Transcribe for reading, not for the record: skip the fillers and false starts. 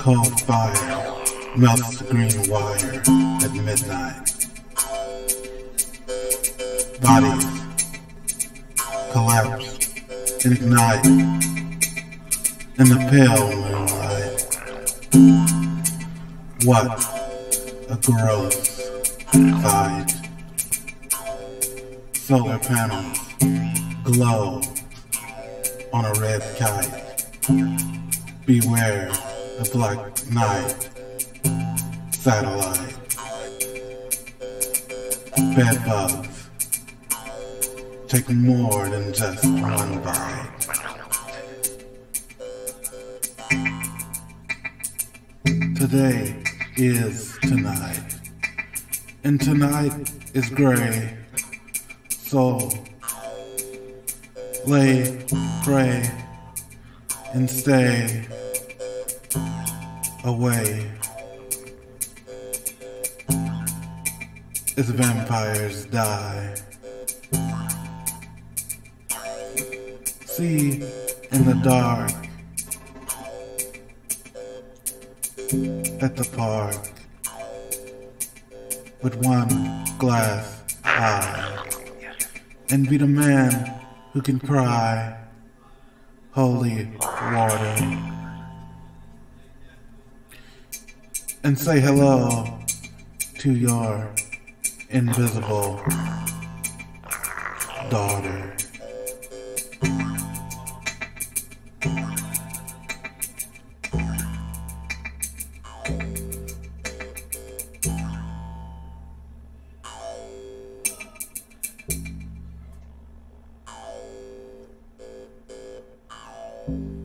Cold fire melts the green wire at midnight. Bodies collapse and ignite in the pale moonlight. What a gorilla's fight. Solar panels glow on a red kite. Beware the black night satellite. Bed bugs take more than just one bite. Today is tonight, and tonight is gray. So lay, pray, and stay away as vampires die. See in the dark at the park with one glass eye, and be the man who can cry holy water and say hello to your invisible daughter. you